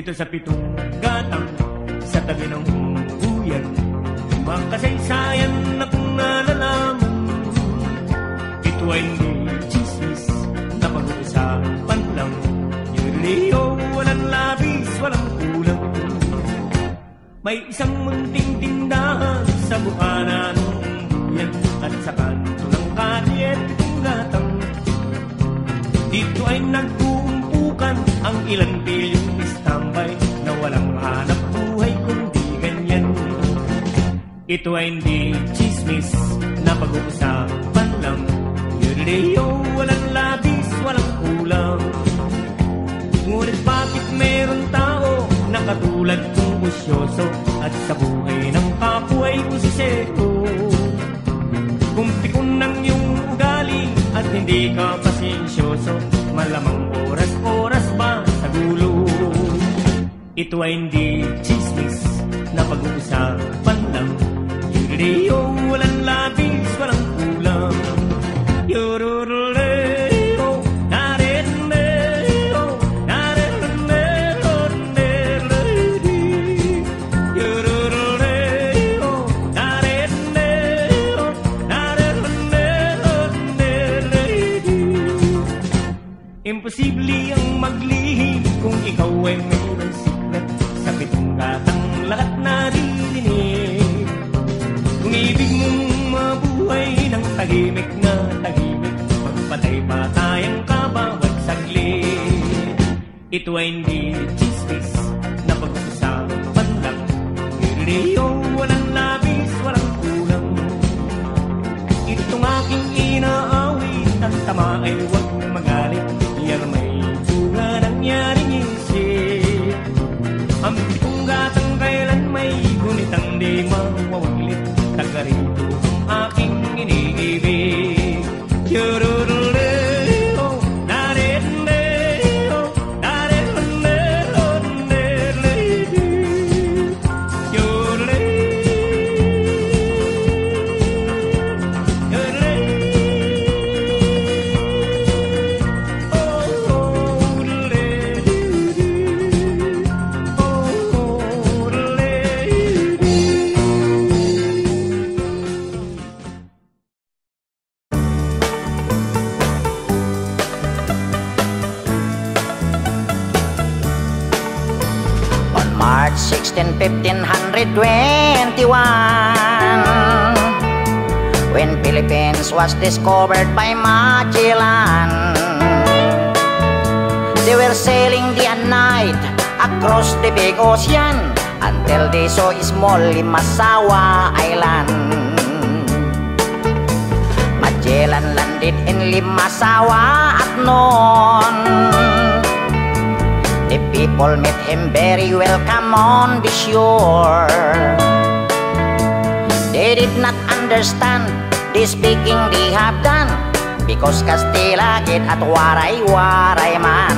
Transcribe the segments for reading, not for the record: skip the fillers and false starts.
Dito sa pitong gatang sa tabi ng huyan, mga kasaysayan na kung nalalaman. Ito ay hindi chismis na pag-uusapan lang. Yuriyo, walang labis, walang kulang. May isang munting tindahan sa bukana ng huyan, at sa kanto ng kalye pitong gatang. Dito ay nag-uumpukan ang ilang bilyong istambay na walang hanap buhay kundi ganyan. Ito ay hindi chismis na pag-uusapan lang. Yuriyo, walang labis, walang kulang. Ngunit bakit meron tao na katulad kong usyoso at sa buhay ng kapwa ay kusisero? Kung pikon ng iyong ugali at hindi ka pasensyoso, malamang oras-oras ba sa gulo? Ito ay hindi chismis na pag-uusapan lang. Yuriyo, walang labis, walang kulang. Yororoleo, nareleo, nareleo, nereledi. Yororoleo, nareleo, nareleo, nereledi. Imposible ang maglihim kung ikaw ay mayroong sikret. Sa pitong gatang lahat naririnig. Kung ibig mong mabuhay ng tahimik na tahimik, magpatay-patayang ka bawat saglit. Ito ay hindi chismis na pag-uusapan lang. Yuriyo, walang labis, walang kulang. Itong aking inaawit, ang tama ay huwag magalit. Yan may bunga nangyaring isip. Ang pitong gatang kailan may gunitang di mawawaglit. Taga rito ang aking iniibig. Yororoleo, nareleo, nareleo, nereledi. March 16, 1521, when Philippines was discovered by Magellan. They were sailing day and night across the big ocean until they saw a small Limasawa Island. Magellan landed in Limasawa at noon. The people met him very welcome on the shore. They did not understand the speaking they have done, because Kastila get at waray-waray man.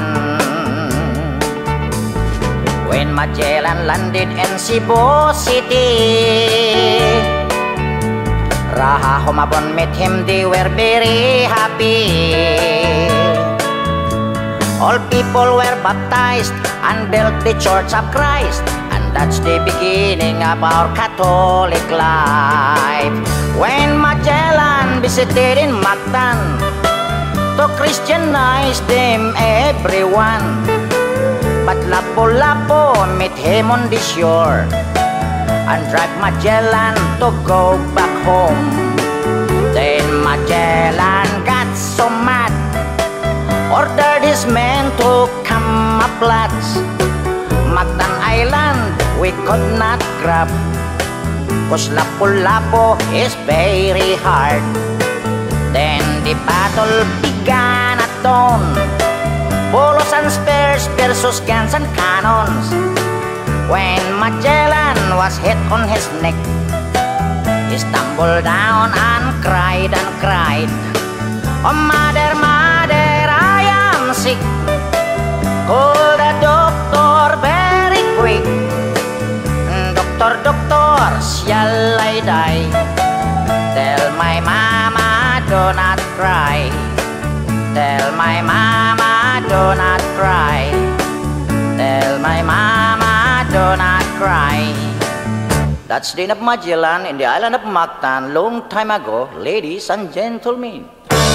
When Magellan landed in Cebu City, Raha Humabon met him, they were very happy. All people were baptized and built the Church of Christ, and that's the beginning of our Catholic life. When Magellan visited in Mactan to Christianize them everyone, but Lapu-Lapu met him on the shore and dragged Magellan to go back home. Then Magellan got so mad, ordered his men to camouflage. Mactan Island we could not grab, 'cause Lapu-Lapu is very hard. Then the battle began at dawn, bolos and spears versus guns and cannons. When Magellan was hit on his neck, he stumbled down and cried and cried, "Oh mother, mother, I am sick. Call the doctor very quick. Doctor, doctor, shall I die? Tell my mama do not cry. Tell my mama do not cry. Tell my mama cry. That's the end of Magellan in the island of Mactan long time ago, ladies and gentlemen.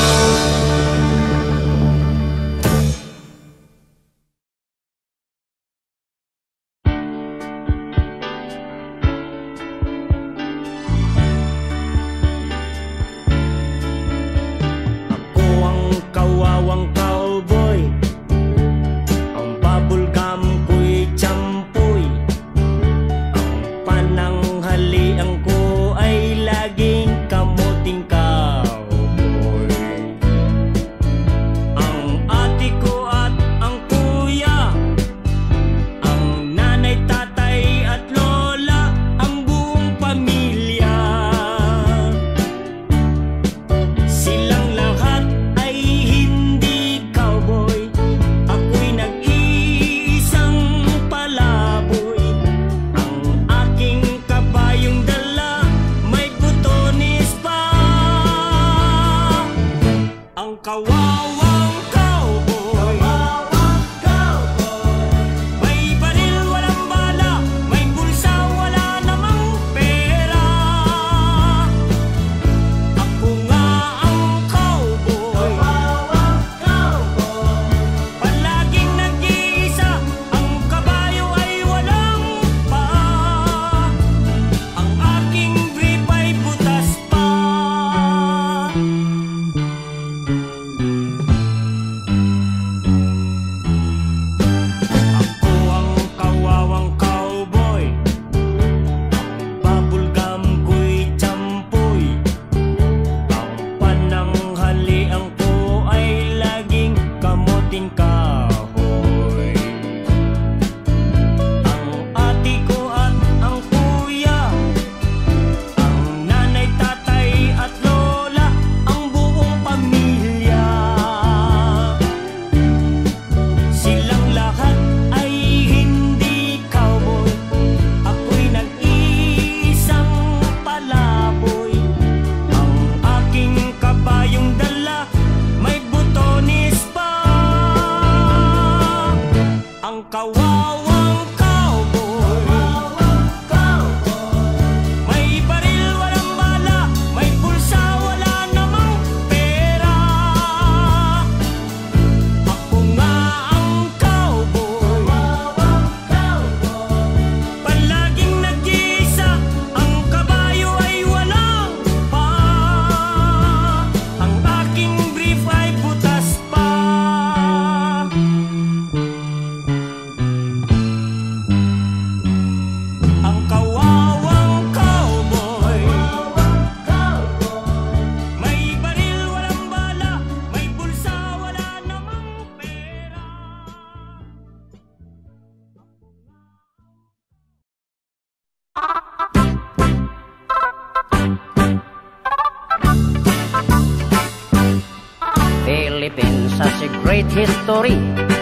Philippines has a great history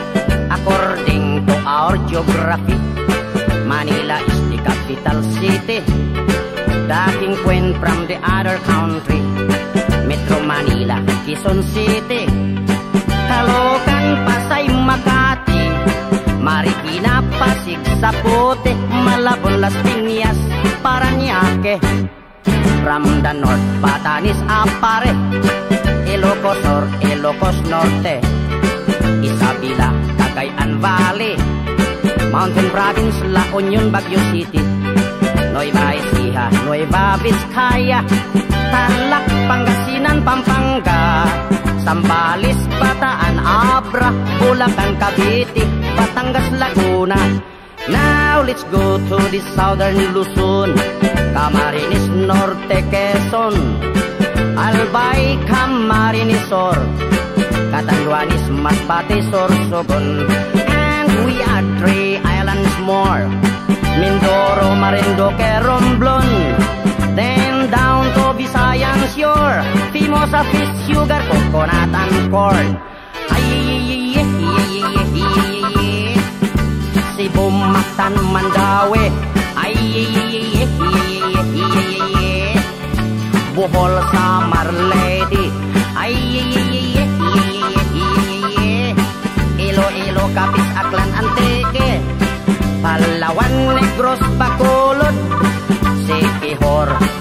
according to our geography. Manila is the capital city, the king queen from the other country. Metro Manila, Quezon City, Caloocan, Pasay, Makati, Marikina, Pasig, Zapote, Malabon, Las Piñas, Parañaque. From the north, Batanes, Apare, Ilocos Sur, Ilocos Norte, Isabela, Cagayan Valley, Mountain Province, La Union, Baguio City, Nueva Ecija, Nueva Vizcaya, Tarlac, Pangasinan, Pampanga, Zambales, Bataan, Abra, Bulacan, Cavite, Batangas, Laguna. Now let's go to the southern Luzon, Camarines Norte, Quezon, Albay, Camarines Sur, Catanduanes, Masbate, Sorsogon, and we are 3 islands more, Mindoro, Marinduque, Romblon, then down to Visayan shore, Fimosa, fish, sugar, coconut, and corn. Cebu, Mactan, Mandaue, Bohol, Samar, Leyte, Iloilo, Capiz, Aklan, Antique, Palawan, Negros,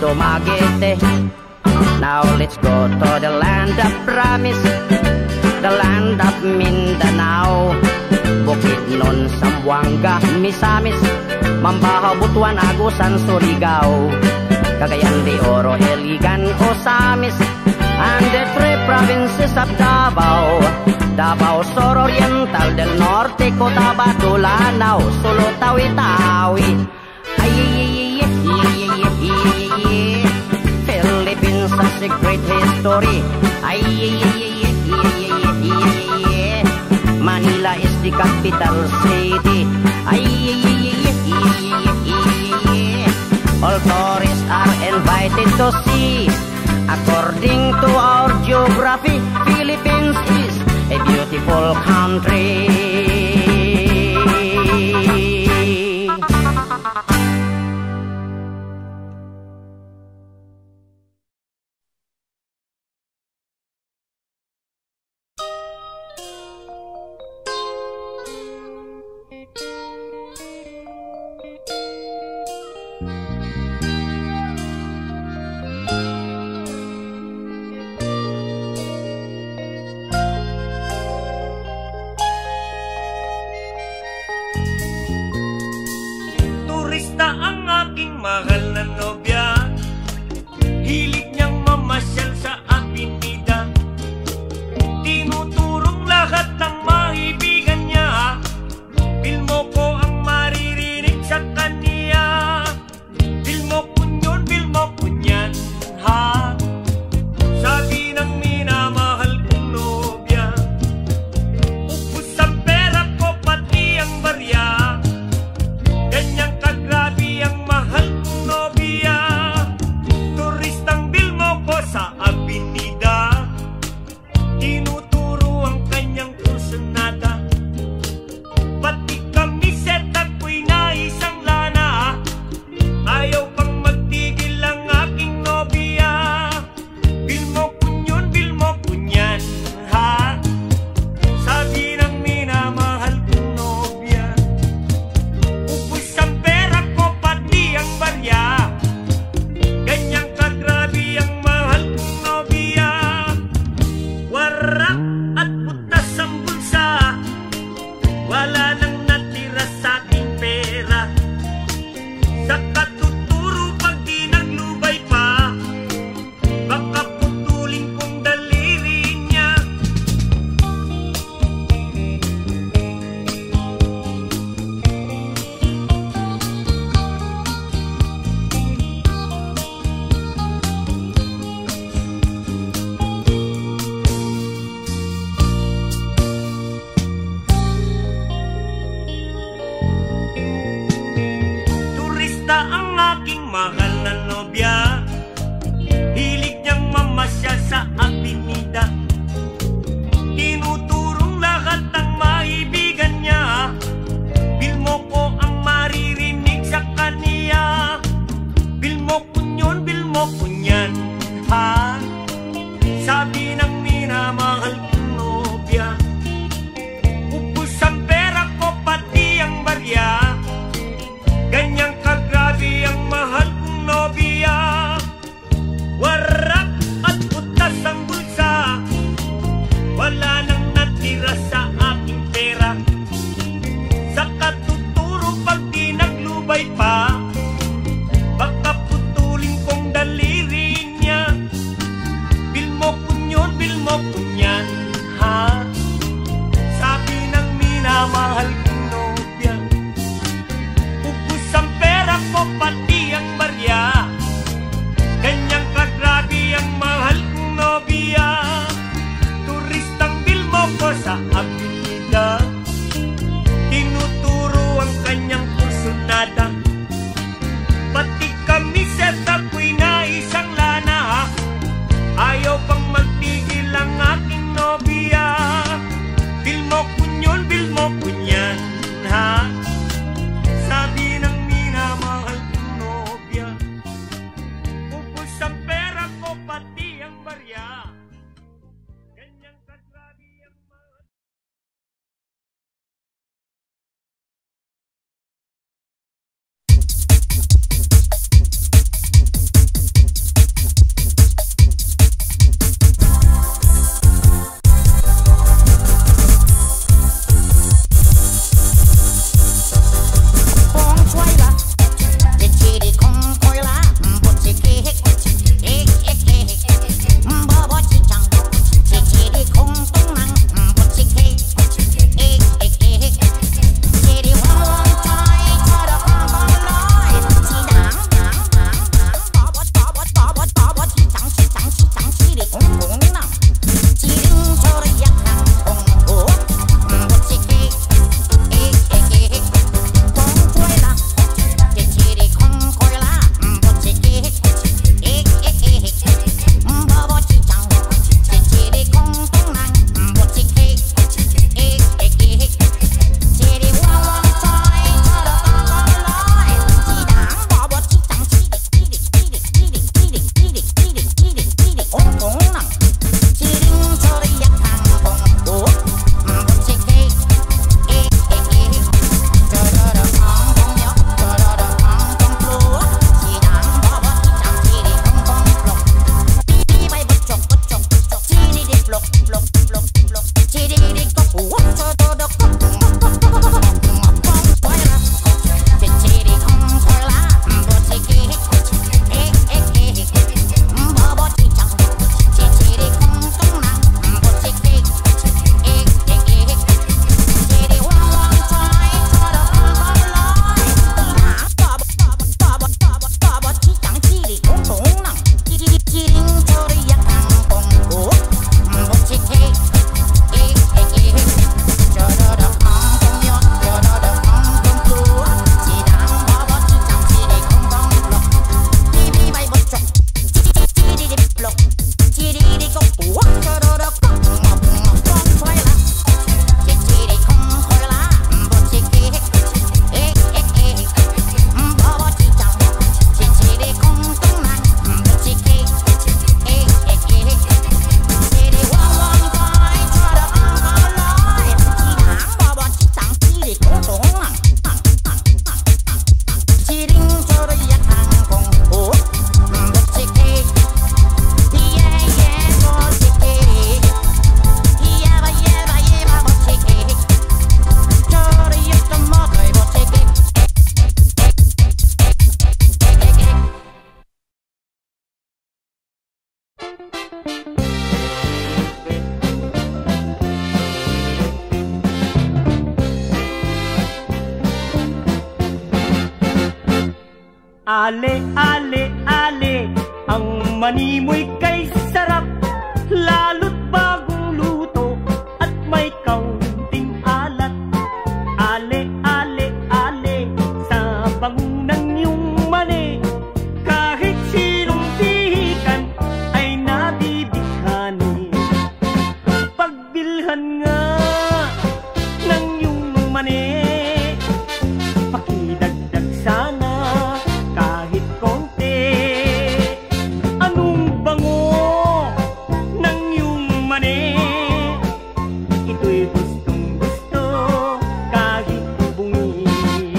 Dumaguete. Now let's go to the land of promise, the land of Mindanao. Bukidnon, Zamboanga, Misamis, Mambahaw, Butuan, Agusan, Surigao, Cagayan de Oro, Iligan, Osamis, and the three provinces of Davao, Davao Sur Oriental, del Norte, Cotabato, Lanao, Sulu, Tawi-Tawi. Philippines has a great history. Manila is the capital city. All tourists are invited to see. According to our geography, Philippines is a beautiful country. Ale, ale, ale, ang mani mo'y kay sarap, lalo't bagong luto at may kaunting alat. Ale, ale, ale, sa bangunang iyong mani, kahit sinong pihikan ay nabibighani. Pagbilhan nga ng iyong mani, pakidagdag sana kahit konti. Anong bango ng iyong mani, ito'y gustong gusto kahit bungi.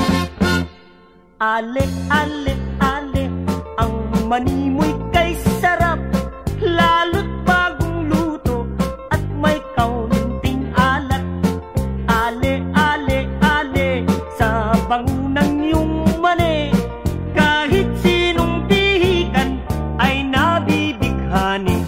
Ale, ale, ale, ang mani mo'y kay sarap, lalo't bagong luto at may kaunting alat. Ale, ale, ale, sa bangunang iyong mani, kahit sinong pihikan ay nabibighani.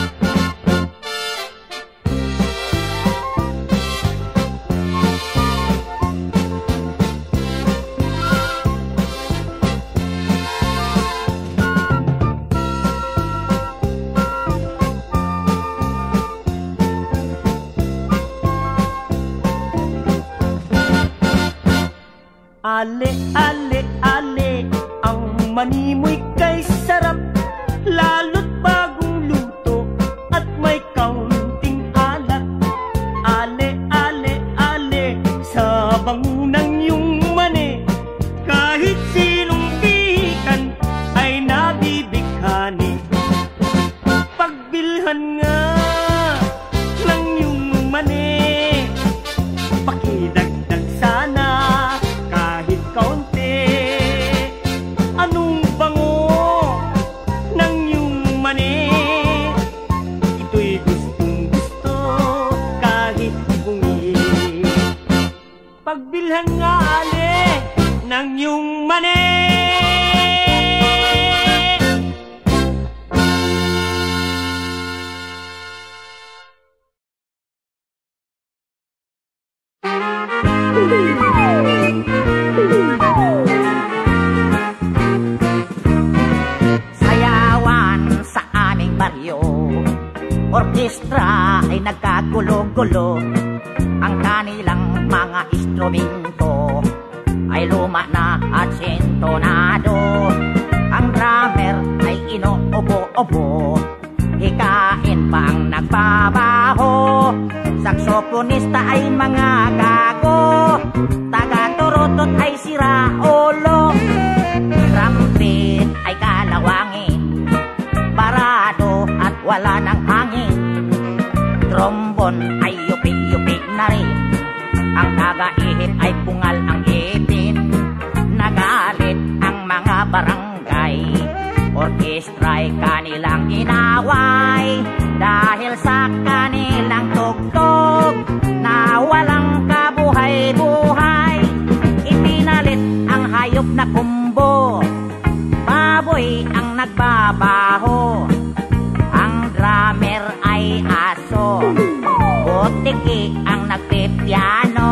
Ale, ale, ale, ang mani mo'y kay sarap, lalo't bagong luto at may kaunting alat. Ale, ale, ale, sa bangunang iyong mani, kahit sinong pihikan ay nabibighani. Pagbilhan nga ng iyong mani, pakidagdag sana kahit kaunti. Anong bango ng iyong mani, ito'y gustong gusto kahit bungi. Pagbilhan nga ale ng iyong mani. Sayawan sa aming baryo, orkestra ay nagkagulo-gulo. Ang kanilang mga instrumento ay luma na at sintonado. Ang drummer ay inuubo-ubo, hikain pa ang nagbabaho. Saksoponista ay mga gago, taga-turutot ay sira ulo. Trumpet ay kalawangin, parado at wala ng hangin. Trombon ay yupi-yupi na rin, ang taga-ihip ay pungal ang ipin. Nagalit ang mga barangay, orkestra ay kanilang inaway. Dahil sa kanilang tugtog na walang kabuhay-buhay, ipinalit ang hayop na kumbo, baboy ang nagbabaho. Ang drummer ay aso, butiki ang nagpipiano,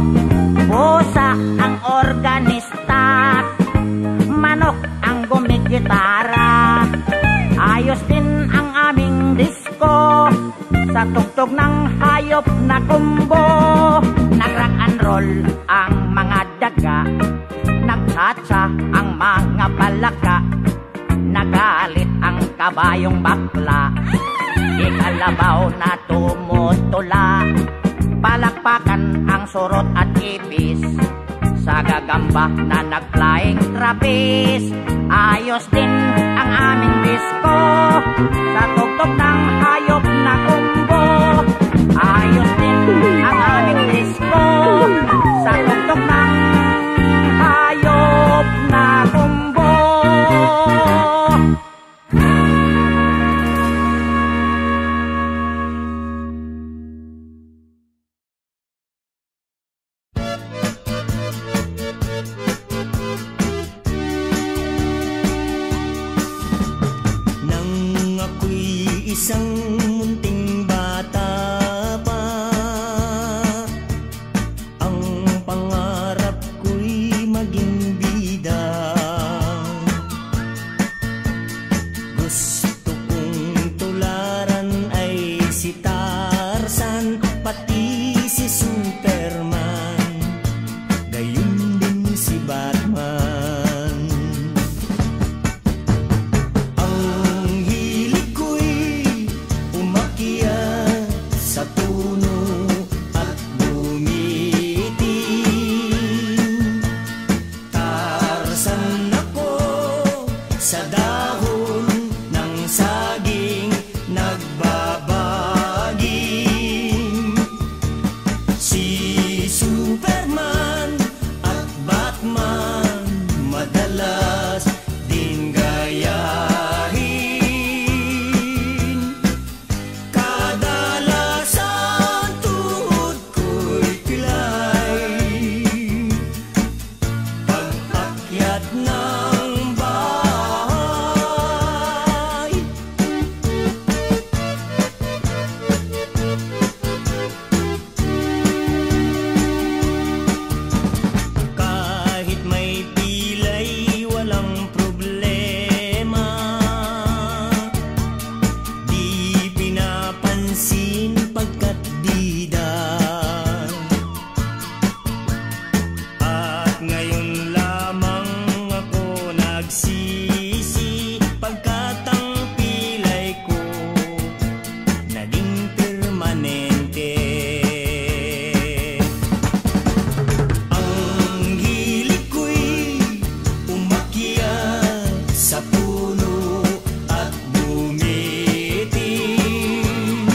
busa ang organista, manok ang gumigitara. Ayos din ang aming disco sa tugtog ng hayop na kumbo. Nag-rock and roll ang mga daga, nagtsatsa ang mga palaka. Nagalit ang kabayong bakla, ikalabaw na tumutula. Palakpakan ang surot at ipis, sa gagamba na nag-flying trapeze. Ayos din ang aming disco sa tugtog ng hayop na kumbo. Ayos din ang aming disco sa tugtog ng hayop na kumbo. Nang ako'y isang munting napapansin pagkat dida. At ngayon lamang ako nagsisi pagkat ang pilay ko naging permanente. Ang hilig ko'y umakyat sa puno at bumiting.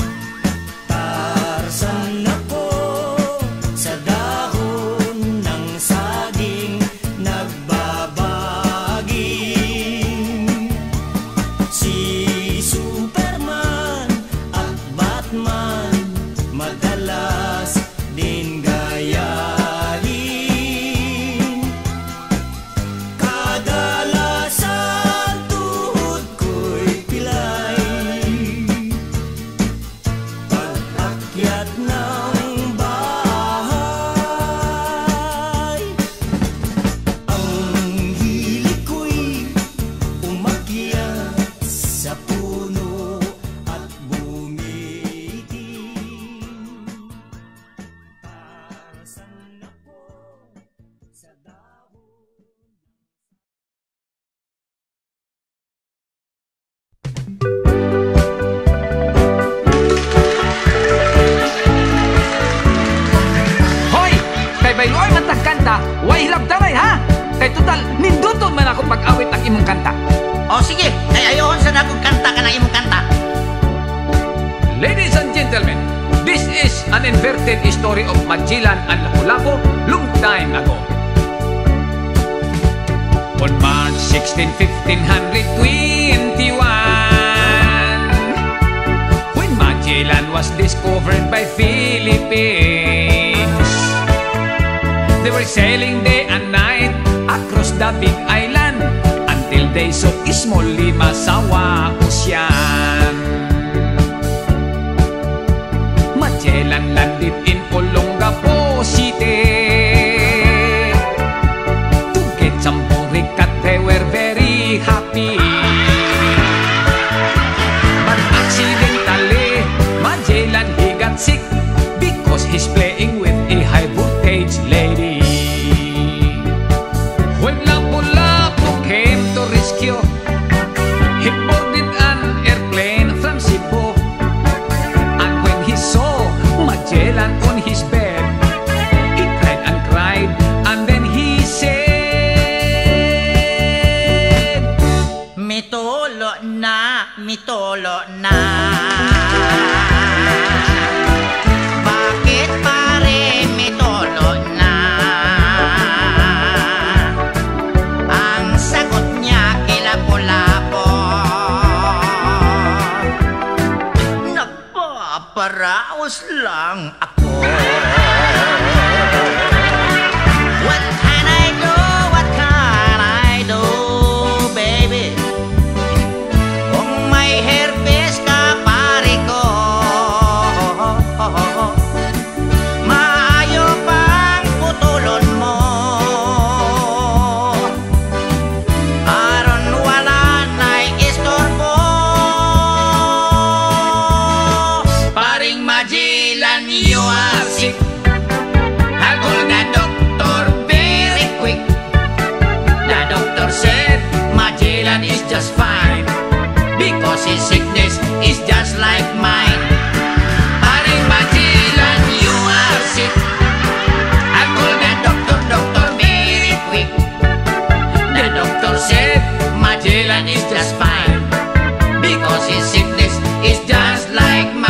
Tarsan ako sa dahon ng saging nagbabaging. Si Superman at Batman madalas din gayahin. Kadalasan tuhod ko'y pilay pag-akyat ng bahay. Ang hilig ko'y umakyat sa puno at bumiting. Tarsan ako sa dahon. Hoy! Kay bayloy man tag kanta, way hilabtaray ha! Kay total, ninduton man ako pag-awit ang imong kanta. O sige, kay ayoon sa nakong kanta ka ng imong kanta. Ladies and gentlemen, this is an inverted story of Magellan and Lapu-Lapu long time ago. On March 16, 1521, when Magellan was discovered by Philippines, they were sailing day and night across the big island until they saw Small Limasawa Ocean. Magellan landed in Olongapo City. To get some porikat, they were very happy. But accidentally, Magellan he got sick because he's playing with a high voltage lady. When Lapu-Lapu came to rescue, he boarded an airplane from Cebu. And when he saw Magellan on his bed, he cried and cried, and then he said, Mitolo na, mitolo na. Bakit pare mitolo na? Ang sagot niya kila Lapu-Lapu, nagpaparaos lang ako. What can I do? What can I do, baby? Kung may herpes ka, pare ko, maayo pang putulon mo. Aron wala na'y istorbo. Paring Magellan, you are sick. I called the doctor very quick. The doctor said Magellan is just fine because his sickness is just like mine. Paring Magellan, you are sick. I called the doctor very quick. The doctor said Magellan is just fine because his sickness is just like mine.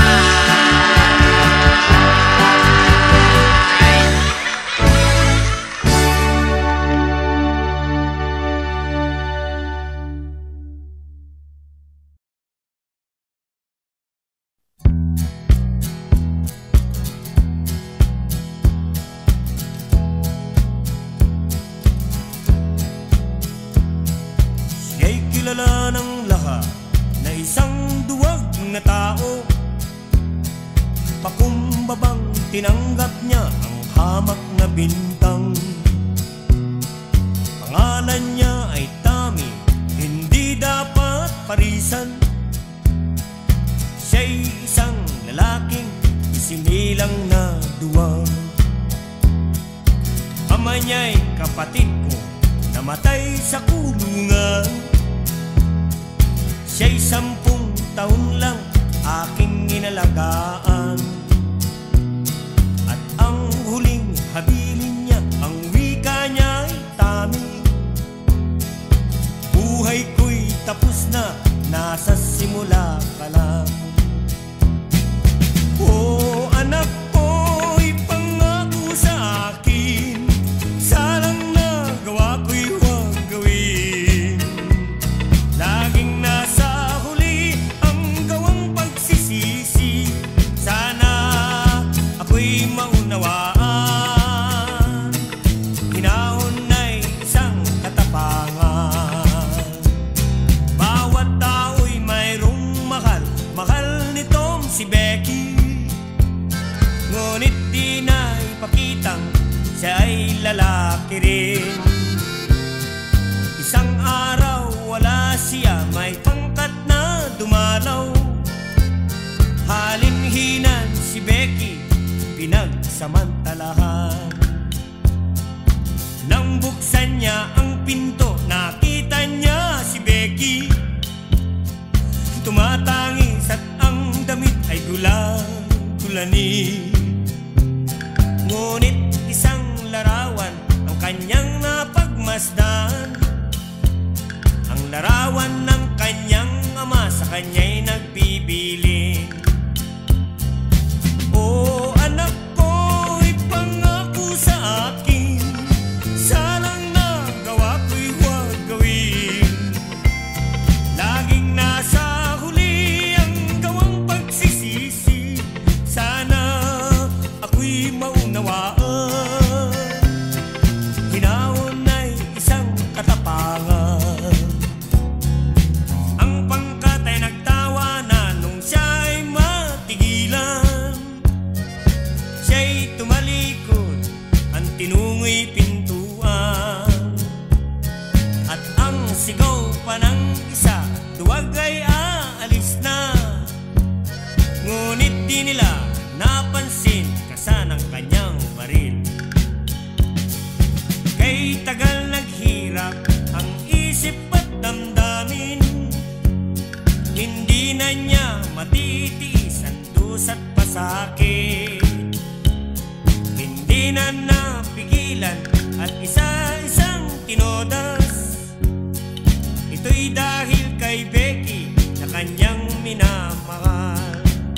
Siya'y kilala ng lahat na isang duwag na tao. Pakumbabang tinanggap niya ang hamak na bintang. Pangalan niya ay Tommy, hindi dapat parisan. Siya'y isang nilang naduwang. Ama niya'y kapatid ko, namatay sa kulungan. Siya'y 10 taon lang aking inalagaan. At ang huling habilin niya, ang wika niya'y tamin. Buhay ko'y tapos na, nasa simula ka lang. Oh, anak ko'y pangako sa akin, salang nagawa ko'y huwag gawin. Laging nasa huli ang gawang pagsisisi, sana ako'y maunawaan. Hinahon ay isang katapangan. Bawat tao'y mayroong mahal, mahal nitong si Becky. Ngunit di na ipakitang siya ay lalaki rin. Isang araw wala siya, may pangkat na dumalaw. Halinhinan si Becky, pinagsamantalahan. Nang buksan niya ang pinto, nakita niya si Becky. Tumatangis at ang damit ay gulang-gulani. Ngunit isang larawan ang kanyang napagmasdan. Ang larawan ng kanyang ama, sa kanya'y nagbibiling. Oh, anak ko'y pangako sa akin, salang nagawa ko'y huwag gawin. Laging nasa huli ang gawang pagsisisi, sana ako'y maunawaan. Hinahon ay isang katapangan. Ang pangkat ay nagtawa na nung siya'y matigilan. Siya'y tumalikod, ang tinungo'y pintuan. At ang sigaw pa ng isa, duwag ay aalis na. Ngunit di nila napansin kasan ang kanyang baril. Kay tagal naghirap ang isip at damdamin, hindi na niya matitiis ang dus at pasakit. Hindi na napigilan at isa-isang tinodas. Ito'y dahil kay Becky na kanyang minamahal.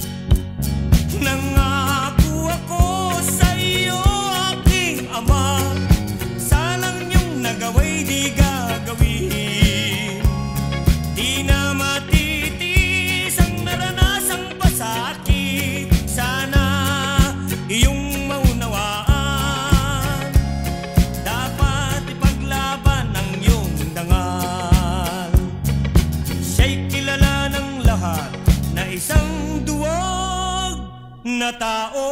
Nangako ako sa iyo, aking ama, salang niyong nagawa'y di gagawin. Di na matitiis ang naranasang pasakit, sana iyong maunawaan. Dapat ipaglaban ang iyong dangal. Siya'y kilala ng lahat na isang duwag na tao.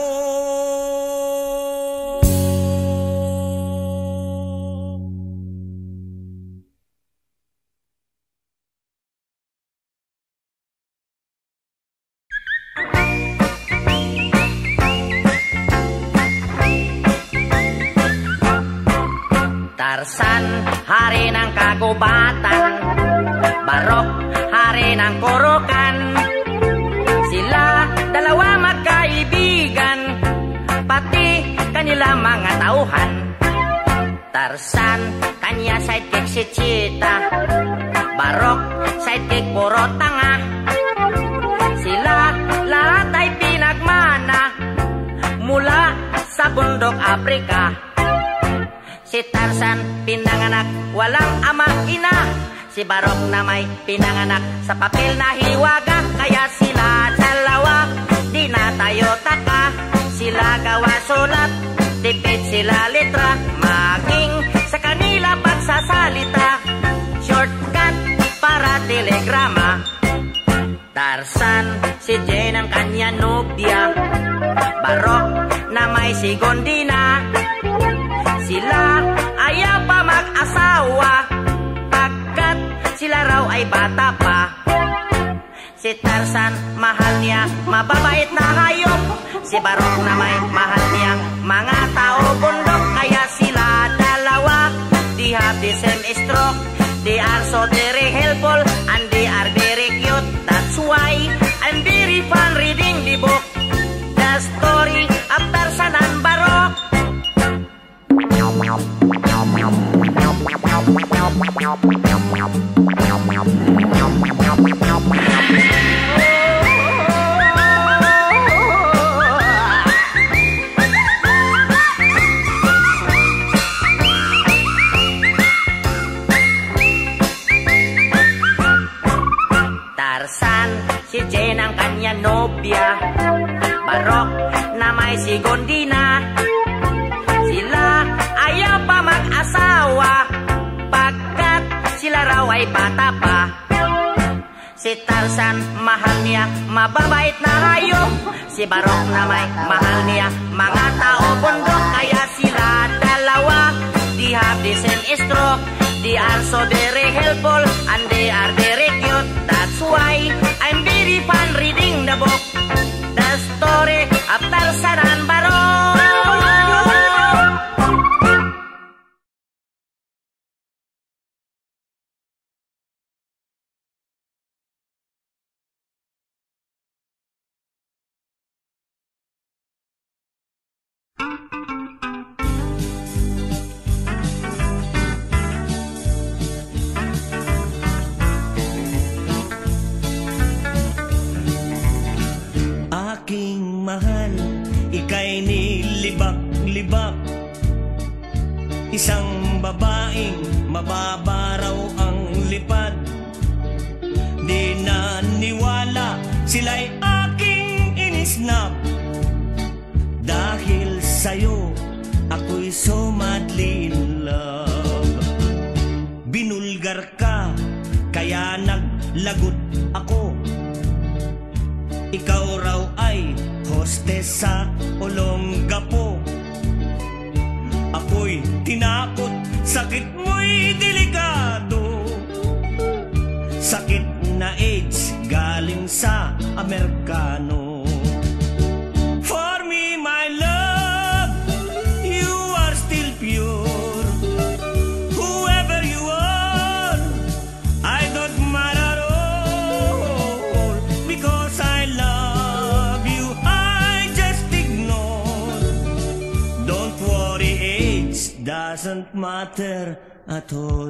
Tarzan, hari ng kagubatan. Barok, hari ng kurukan. Sila dalawa magkaibigan, pati kanila mga tauhan. Tarzan, kanya sidekick si Cheetah. Barok, sidekick puro tanga. Sila lahat ay pinagmana mula sa bundok Afrika. Si Tarzan pinanganak walang ama ina. Si Barok na may pinanganak sa papel na hiwaga. Kaya sila dalawa di na tayo taka. Sila gawa sulat, tipid sila letra. Maging sa kanila pagsasalita, shortcut para telegrama. Tarzan, si Jane ang kanya nobya. Barok na may si Gondina. Sila ayaw pa mag-asawa, pagkat sila raw ay bata pa. Si Tarzan, mahal niya, mababait na hayop. Si si Barok na may mahal niyang mga tao bundok. Kaya sila dalawa, they have the same stroke. They are so very helpful and they are very cute. That's why I'm very fun reading the book, the story of Tarzan and Barok. Tarzan, si Jane ang kanya nobya. Barok na may si Gondina. Sila ayaw pa mag-asawa pagkat sila raw ay bata pa. Si Tarzan mahal niya mababait na hayop. Si Barok na may mahal niya mga tao bundok. Kaya sila dalawa, they have the same stroke. They are so very helpful and they are very cute. That's why I'm very fun reading the book, the story of Tarzan and Barok. Aking mahal, ika'y nilibak-libak. Isang babaeng mababaraw ang lipad. Di naniwala, sila'y aking inisnap. Dahil sa'yo, ako'y so madly in love. Binulgar ka, kaya naglagot ako. Ikaw raw ay hostess sa Olongapo. Ako'y tinakot, sakit mo'y delikado. Sakit na AIDS galing sa Amerikano. For me, my love, you are still pure. Whoever you are, I don't matter all. Because I love you, I just ignore. Don't worry, AIDS doesn't matter at all.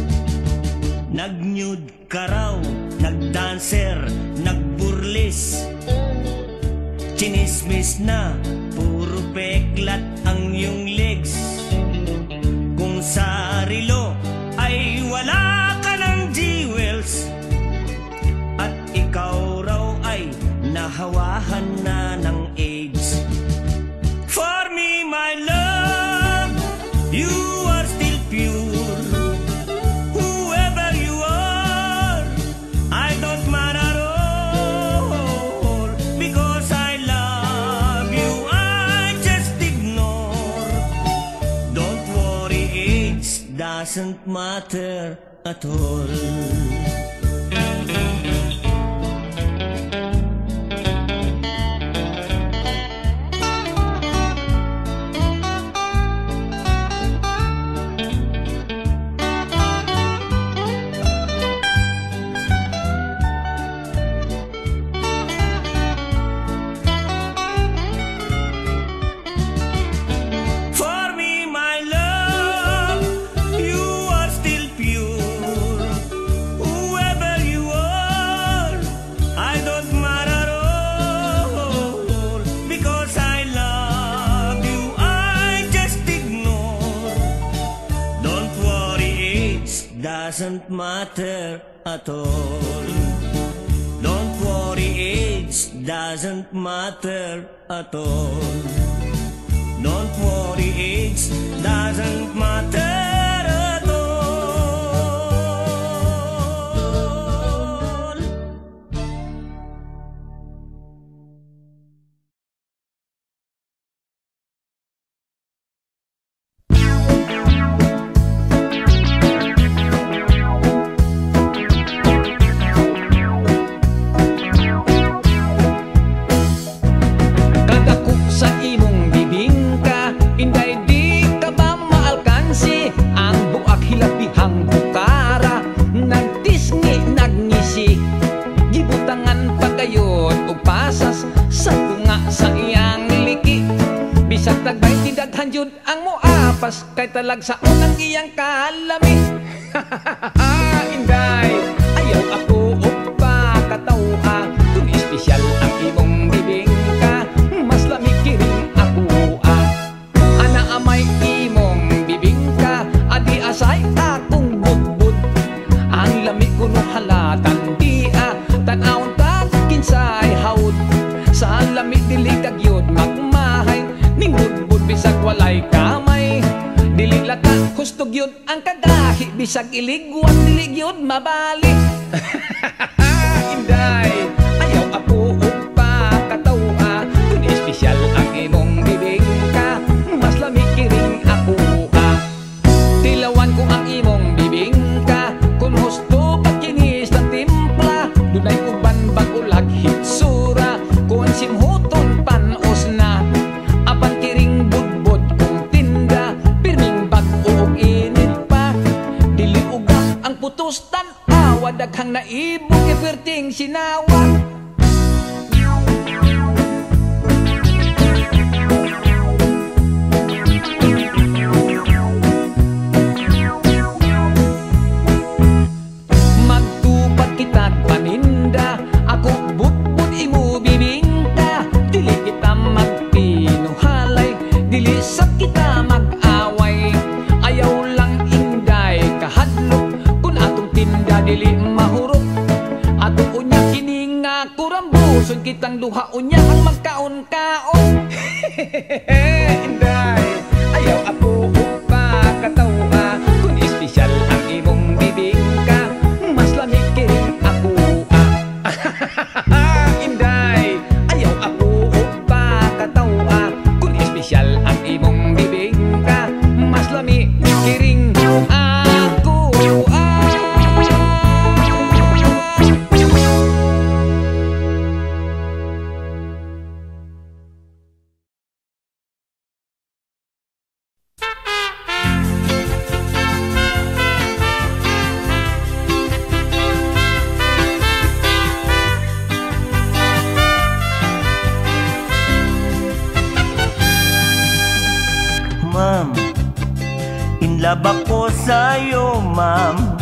Nag-nude ka raw, nag-dancer, nag-burlis. Chinismis na, puro peklat ang iyong legs. Kung sa relo ay wala ka ng jewels. At ikaw raw ay nahawahan na ng AIDS. For me, my love, you are still pure. Whoever you are, I don't matter all. Because I love you, I just ignore. Don't worry, AIDS doesn't matter at all. For me, my love, you are still pure. Whoever you are, I don't matter all. Because I love you, I just ignore. Don't worry, AIDS doesn't matter at all. Don't worry, AIDS doesn't matter at all. Don't worry, AIDS doesn't matter at all. Kada ko nga sa iyang liki. Bisag tagbay tidaghan jud ang moapas, kay talag sa unang iyang kalami. Inday, ayaw ako upa katawa, kung espesyal ang imong bibing ka, mas lamig kiring ako ana amay imong bibing ka, adi asay akong budbud. Ang lamig kuno halatan di tanawon ta kinsay haud, sa lamig dili kagyud magmahay, ning budbud bisag walay kamay. Dili lata hustog yun ang kadahi, bisag iligwat dili yun mabali. Inday, ayaw ako upa katawa, kung espesyal ang imong bibing ka, mas lamig kiring ako tilawan ko ang imong bibing ka, kung husto pagkinis ng timpla, dunay uban bagulag hitsura, kung simhuton panos na, apan kiring budbud kung tinda, pirming bag-uog init pa, dili ugap ang putos tan-awa, daghang naibog iperting sinawa. Magtupad kita'd paninda, ako budbud imo bibingka, dili kita magpinuhalay, dili sa kita mag-away. Ayaw lang inday kahadlok, kung atong tinda dili mahurot, ato unya kini nga kurambuson, kitang duha unya ang magkaon-kaon. Inday, ayaw ako upa katawa, kung espesyal ang imong bibing ka, mas lamig kiring ako Inday, ayaw ako upa katawa, kung espesyal ang imong bibing ka, mas lamig kiring ako Ma'am, in love ako sa'yo, ma'am.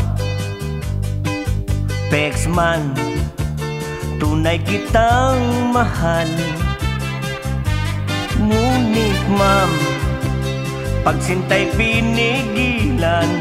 Pex man, tunay kitang mahal. Ngunit ma'am, pagsintay pinigilan,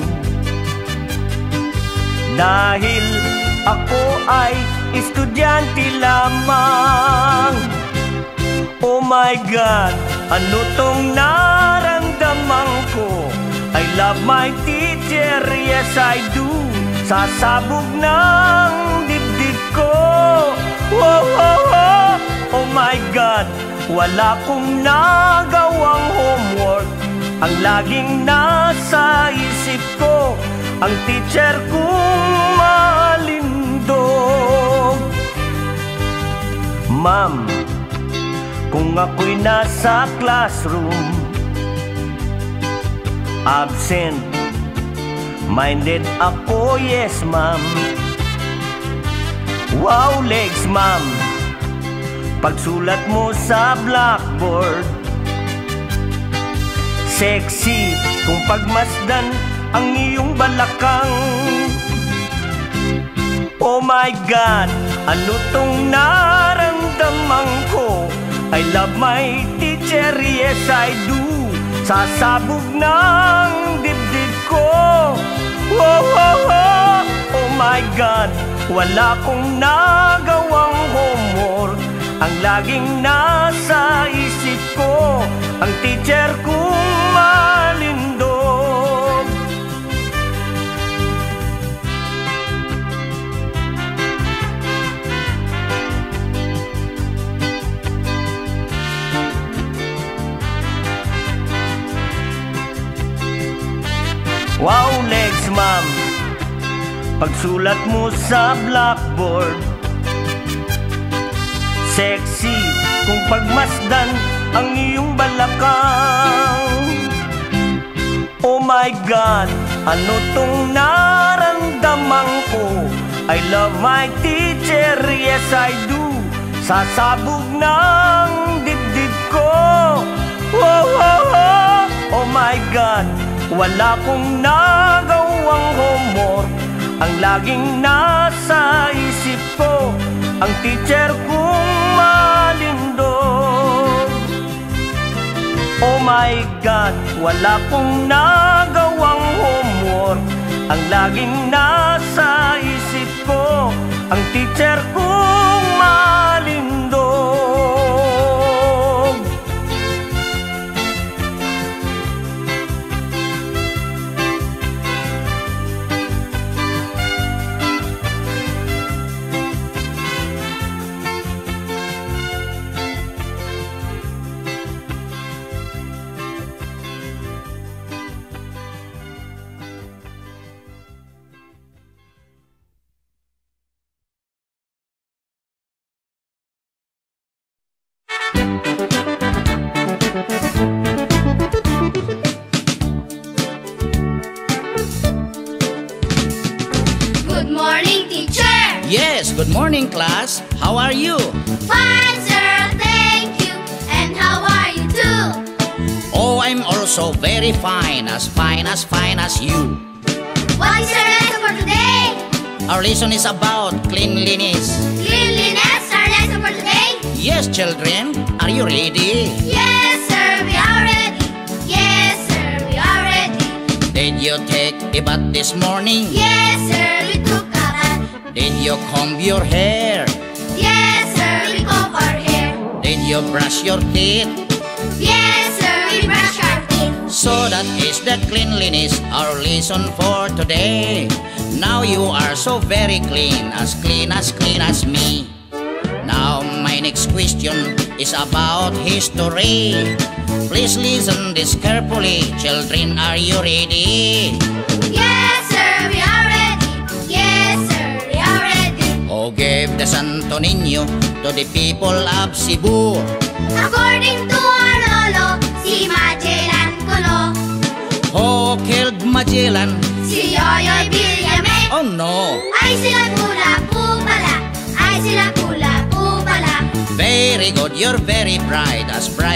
dahil ako ay estudyante lamang. Oh my God, ano tong naramdaman ko? I love my teacher, yes I do. Sasabog ng dibdib ko. Oh, oh, oh, oh my God, wala kong nagawang homework. Ang laging nasa isip ko, ang teacher kong malindog. Ma'am, kung ako'y nasa classroom, absent minded ako, yes ma'am. Wow legs ma'am, pagsulat mo sa blackboard, sexy kung pagmasdan ang iyong balakang. Oh my God, ano tong naramdaman ko? I love my teacher, yes I do. Sasabog ng dibdib ko. Oh, oh, oh, oh my God, wala kong nagawang homework. Ang laging nasa isip ko, ang teacher kong malindog. Wow legs ma'am, pagsulat mo sa blackboard, sexy kung pagmasdan ang iyong balakang. Oh my God, ano tong naramdaman ko? I love my teacher, yes I do. Sasabog ng wala kong nagawang homework. Ang laging nasa isip ko, ang teacher kong malindog. Oh my God, wala kong nagawang homework. Ang laging nasa isip ko, ang teacher kong malindog. Good morning, teacher. Yes, good morning, class. How are you? Fine, sir. Thank you. And how are you too? Oh, I'm also very fine as you. What is your lesson for today? Our lesson is about cleanliness. Cleanliness, our lesson for today? Yes, children. Are you ready? Yes, sir. We are ready. Yes, sir. We are ready. Did you take a bath this morning? Yes, sir. We took a bath. Did you comb your hair? Yes, sir. We comb our hair. Did you brush your teeth? Yes, sir. We brush our teeth. So that is the cleanliness, our lesson for today. Now you are so very clean as me. Now my next question is about history. Please listen this carefully. Children, are you ready? Yes, sir. We are ready. Yes, sir. We are ready. Oh, give the Santo Niño to the people of Cebu. According to our lolo, si Magellan Kulo, Who killed Magellan? si Yoyoy Villame. Oh no! Ay sila pula po pala. Ay sila pula po pala. Very good, you're very bright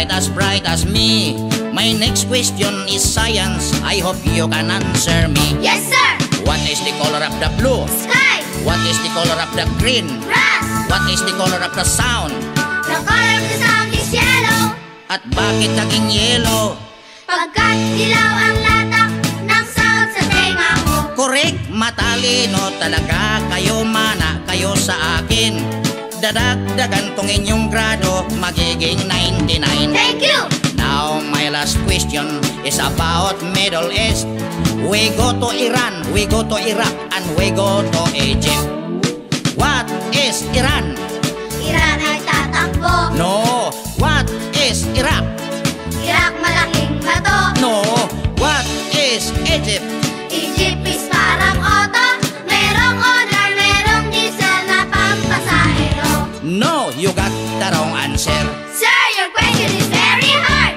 as me. My next question is science. I hope you can answer me. Yes, sir. What is the color of the blue? Sky, What is the color of the green? grass. What is the color of the sound? The color of the sound is yellow. At bakit naging yellow? Pagkat dilaw ang latak ng sound sa tenga mo. Correct, matalino talaga kayo, mana kayo sa akin. Dadagdagan tong inyong grado, magiging 99. Thank you. Now my last question is about Middle East. We go to Iran, we go to Iraq, and we go to Egypt. What is Iran? Iran ay tatakbo. No. What is Iraq? Iraq malaking bato. No. What is Egypt? Egypt is parang auto. Merong honor, merong diesel na pampasahero. No, you got the wrong answer. Sir, your question is very hard.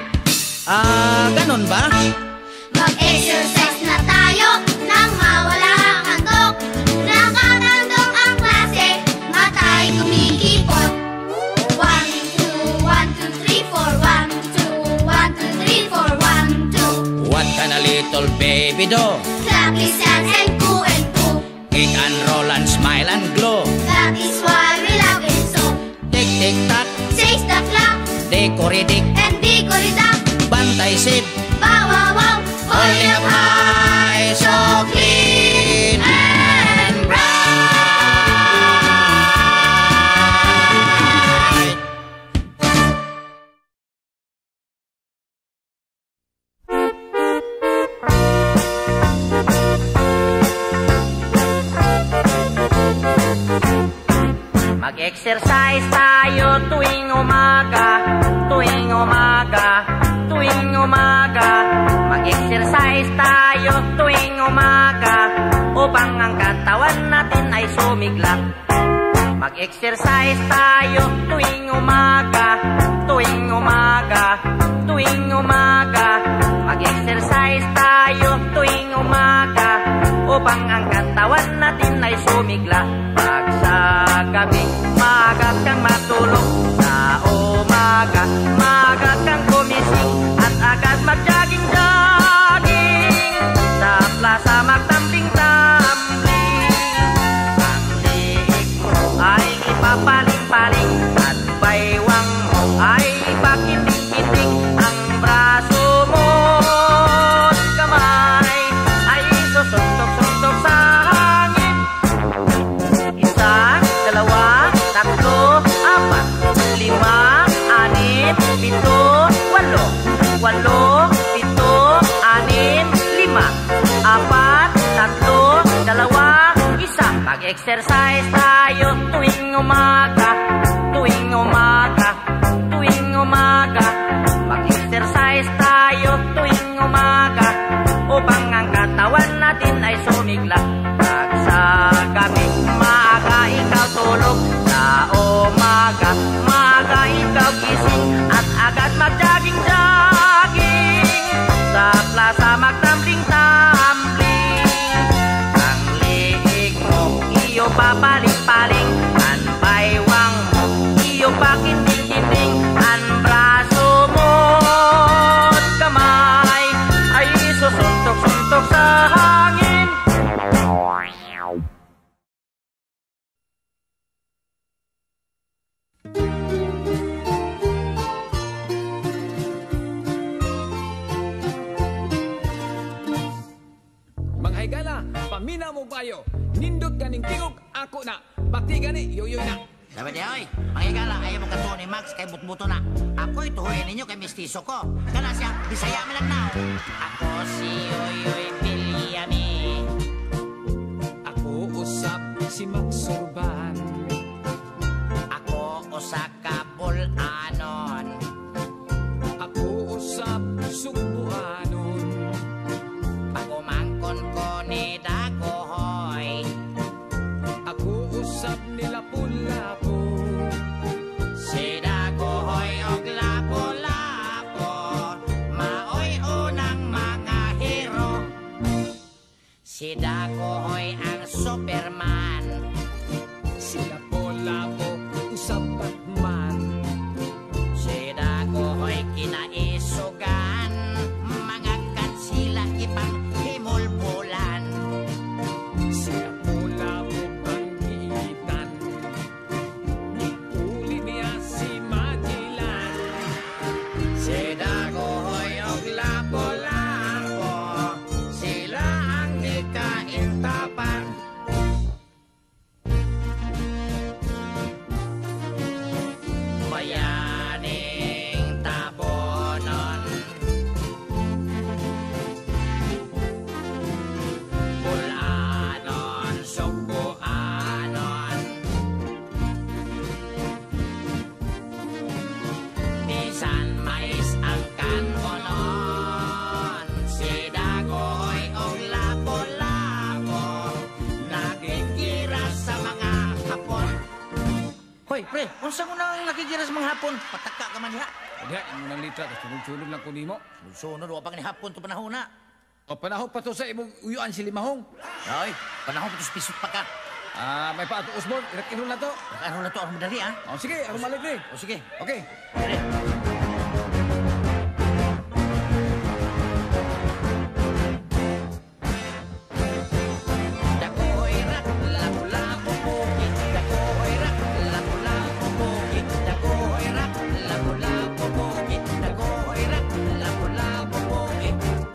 Ganun ba? Mag-exercise na tayo nang mawala ang antok. Nakakandong ang klase, matay kumikipot. 1, 2, 1, 2, 3, 4. 1, 2, 1, 2, 3, 4. 1, 2. What can a little baby do? Clap his hands and coo and coo. Kick and roll and smile and glow. That is why we love it so. Tick, tick, tack, Says the clock dekoridik, and digoridak. bantay sid. Bow wow wow, holding up high, so clean and bright. Mag-exercise tayo tuwing umaga, tuwing umaga, tuwing umaga. Mag-exercise tayo tuwing umaga upang ang katawan natin ay sumiglap. Mag-exercise tayo tuwing umaga, tuwing umaga, tuwing umaga. Mag-exercise tayo tuwing umaga upang ang katawan natin ay sumigla. Pag sa gabi, maaga kang matulog. Sa umaga, maaga kang gumising at agad mag-jogging-jogging. pakinding-kinding ang braso mo't kamay ay susuntok-suntok sa hangin. Isa, dalawa, tatlo, apat, lima, anim, pito, walo. Walo, pito, anim, lima, apat, tatlo, dalawa, isa. Mag-exercise tayo tuwing umaga, tuwing umaga, tuwing umaga. Mag-exercise tayo tuwing umaga upang ang katawan natin ay sumigla. Pag sa gabi, maaga ikaw tulog, sa umaga, maaga ikaw gising at agad mag-jogging-jogging. Sa plaza magtambling-tambling, ang liig mo iyo papaling-paling, ang baywang mo iyo pakinding-kinding, ang braso mo't kamay ay susuntok-suntok sa hangin. Manghigala, pamina mo bayo. Nindot ganing tingog ako na. Pati gani yoyoy na. Dapat di oy, mangigala ayaw mo katuon ni Max kay butbuto na. Ako'y tuhoyin ninyo kay mistiso ko. Kana siya, Bisaya mi lang now. Ako si Yoyoy Villami. Ako usap si Max Urban. Ako usa ka bulanon. Ako usap Sugbuanon. Pagumangkon ko ni Dagohoy. Ako usap nila Lapu-Lapu. Si Dagohoy og Lapu-Lapu, maoy unang mga hero. Si Dagohoy ang Superman. Si Lapu-Lapu usap Batman. Si Dagohoy kinaisugan, mga katsila ipang himulbulan. Si Lapu-Lapu ang giitan. Uli niya si Magellan. Si Dagohoy og Lapu-Lapu, sila ang ikaintapan. Bayaning tabonon, bulanon, sugbuanon. Bisan mais ang kanonon, si Dagohoy og Lapu-Lapu, nakikiras sa mga hapon. Hoy, pre, unsa mo nang nakikiras mga hapon? Pataka ka man diha. Diha, yung nang litra, kasi sunod-sunod lang ko nimo. Sunod, wa pa ni hapon to panahon na. O panahon pa to sa imong uyuan si Limahong. Ay, panahon pa to pisot pa ka. May pa ato Usbon, irak-inul na to. Ano na to, ang madali ah. O sige, ako malik ni. O sige, Okay. dire. Dagohoy rak, lapu-lapu bukit. Dagohoy rak, lapu-lapu bukit. Dagohoy rak, lapu-lapu bukit. Dagohoy rak, lapu-lapu bukit.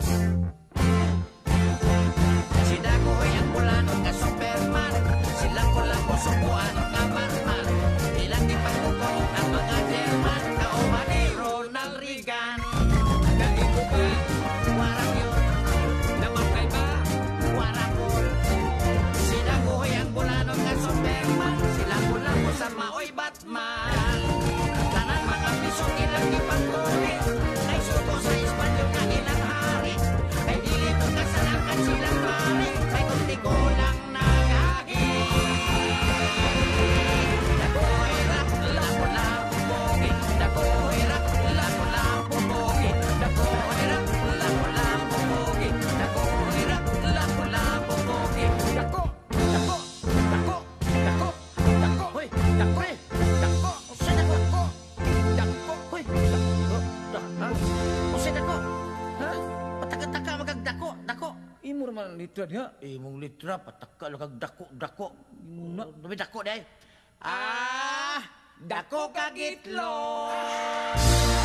Si Dagohoy ang bulanon ka Superman. Si Lapu-Lapu sugbuan ka Batman. Ilang ipagbuko ang mga German. Kauban ni Ronald Reagan. Galing ko ba? Warang yun, Namatay ba? warang yun. Si Dagohoy ang bulanon ka Superman. Si Lapu-Lapu sa maoy Batman. Tanan mga pisong ilang ipagkulit. Ay suko sa Espanyol na ilang hari. Ay dili ko kasalakan silang pare. Ay kundi ko lang nagaging. Dagohoy rak, lapu-lapu bukit. Dagohoy rak, lapu-lapu bukit. Dagohoy rak, lapu-lapu bukit. Dagohoy rak, lapu-lapu bukit. Dako! Dako! Dako! Dako! Dako! Hoy, Dako! Dako! usa dako. Dako! Hoy, dako. Usa dako. Ha? Pataka-taka magagdako, dako. Imo naman ang litra diha. Imong litra pataka lang kag dako. Muna. Dumi dako day. Dako kagitlog.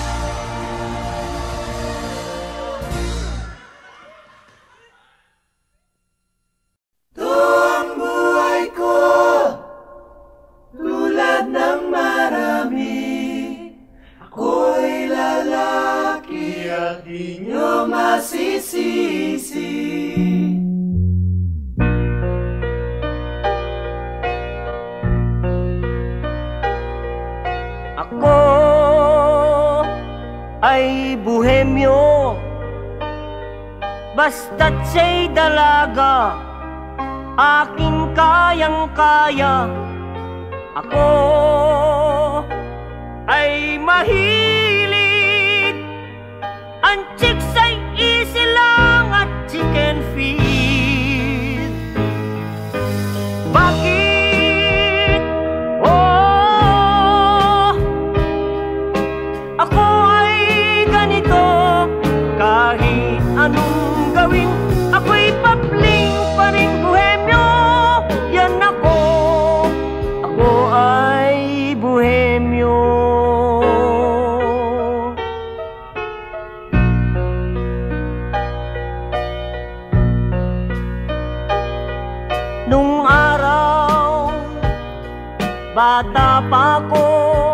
lalaki at di nyo masisisi. Ako ay buhemyo, basta't siya'y dalaga, aking kayang-kaya. Ako ay mahilig, ang chicks ay easy lang at chicken feed. Bakit? Oh, ako ay ganito, kahit anong gawin, ako'y papling pa rin buhemyo. Yan ako ay buhemyo. Nung araw, bata pa ko,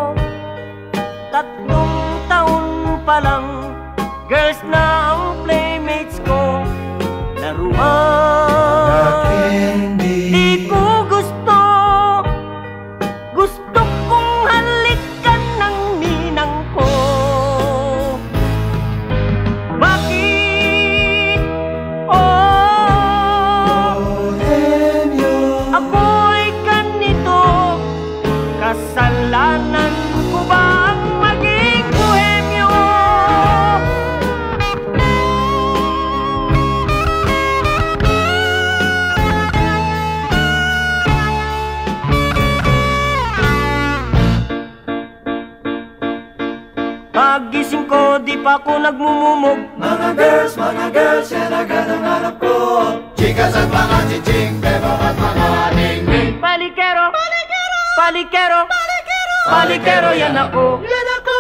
3 taon pa lang, girls na ang playmates ko. Laruan, di ko gusto, gusto kong halikan ng ninang ko. Bakit? Oh, ako ay ganito, kasalanan ko ba ang maging buhemyo? Pagising ko, di pa ako nagmumumog. Mga girls, yan agad ang hanap ko. Chicas at mga chiching, bebang at mga ningning. Palikero, palikero, palikero, palikero, palikero, yan ako. Yan ako!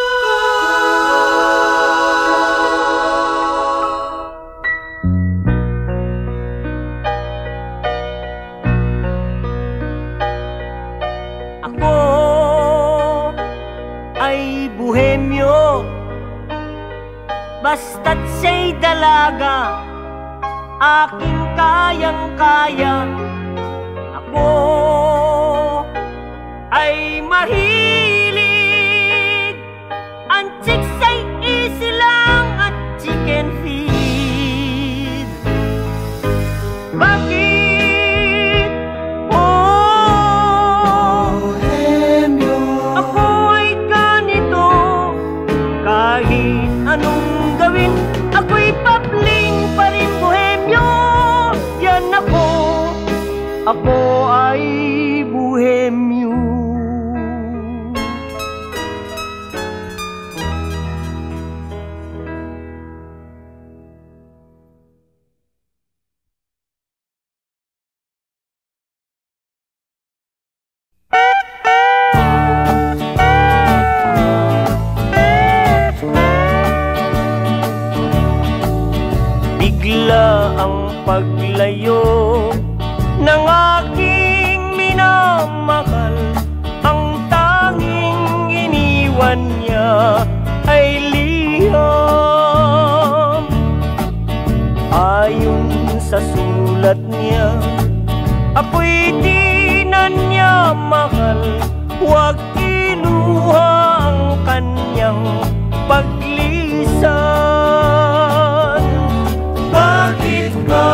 Ako ay buhemyo, basta't siya'y dalaga, aking kayang-kaya. Ako ay mahilig, ang chicks ay easy lang at chicken feed. Bakit? Oh, ako ay ganito, kahit anong gawin, ako'y papling pa rin buhemyo. Yan ako ay buhemyo. Bigla ang paglayo ng aking minamahal, ang tanging iniwan niya ay liham. Ayon sa sulat niya, ako'y di na niya mahal, huwag iluha ang kanyang paglisan. Bakit ba?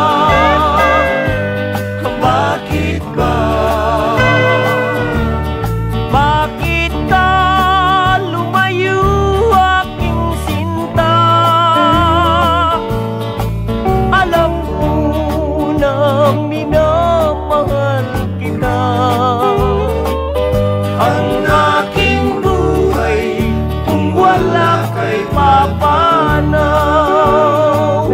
Bakit ba? Bakit ka lumayo aking sinta? Alam mo na minamahal kita. Ang aking buhay kung wala kay papanaw.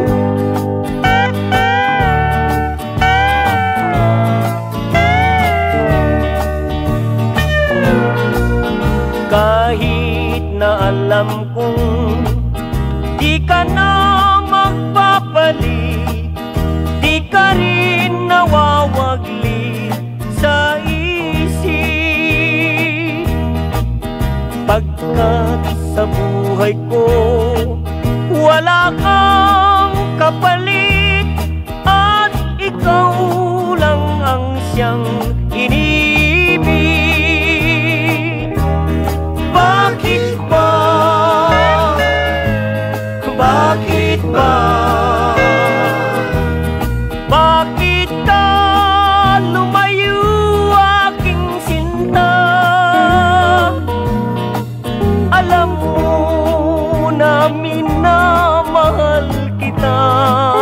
Kahit na alam kong di ka na magpapalik, di ka rin nawawagli sa isip. Pagkat sa buhay na minamahal kita.